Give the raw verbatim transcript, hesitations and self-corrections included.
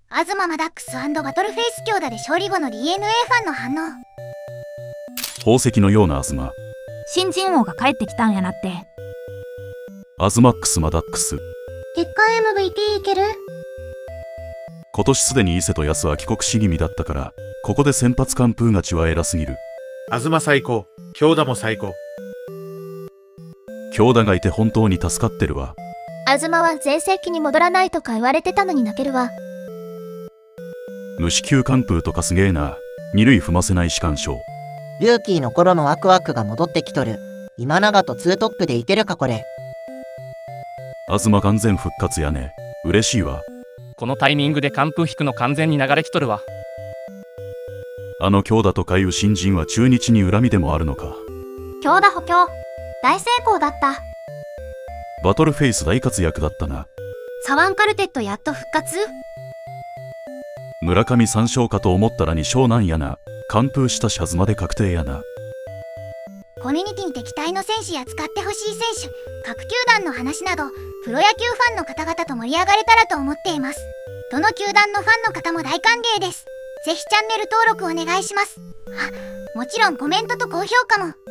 東マダックス&バトルフェイス強打で勝利後の ディーエヌエー ファンの反応。 宝石のような東。 新人王が帰ってきたんやなって。 アズマックスマダックス。 月間 エムブイピー いける？ 今年すでに伊勢と安は帰国し気味だったから、ここで先発完封勝ちは偉すぎる。 東最高、京田も最高。 京田がいて本当に助かってるわ。 東は全盛期に戻らないとか言われてたのに泣けるわ。 無四球完封とかすげえな。二塁踏ませない士官賞。 ルーキーの頃のワクワクが戻ってきとる。今永とツートップでいけるかこれ。 東完全復活やね。嬉しいわ。 このタイミングで完封引くの完全に流れきとるわ。 あの京田とかいう新人は中日に恨みでもあるのか。 京田補強大成功だった。 バトルフェイス大活躍だったな。 サワンカルテットやっと復活。 村上さん勝かと思ったらに勝なんやな。完封したし東で確定やな。 コミュニティに敵対の選手や使ってほしい選手、各球団の話などプロ野球ファンの方々と盛り上がれたらと思っています。どの球団のファンの方も大歓迎です。ぜひチャンネル登録お願いします。あ、もちろんコメントと高評価も。